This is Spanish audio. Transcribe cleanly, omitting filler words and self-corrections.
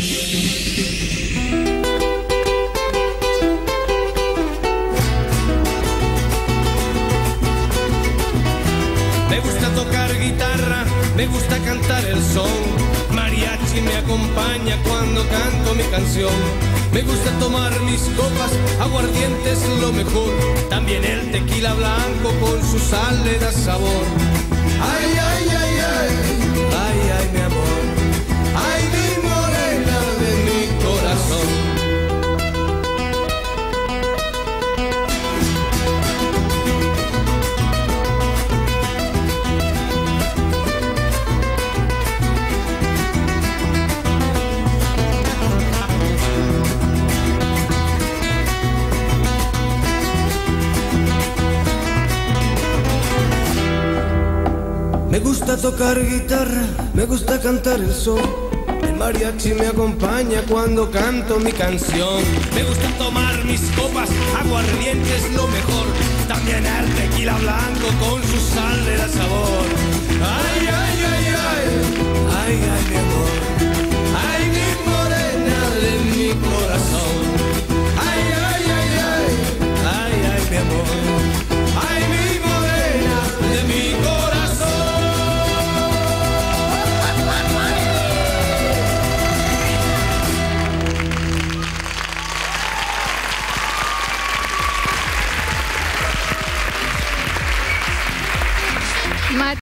Me gusta tocar guitarra, me gusta cantar el son. Mariachi me acompaña cuando canto mi canción. Me gusta tomar mis copas, aguardiente es lo mejor. También el tequila blanco con su sal le da sabor. Ay, ay, ay, ay, ay, ay, mi amor. Ay, mi morena de mi corazón. Me gusta tocar guitarra, me gusta cantar el son. El mariachi me acompaña cuando canto mi canción. Me gusta tomar mis copas, aguardiente es lo mejor. También el tequila blanco con su sal le da sabor.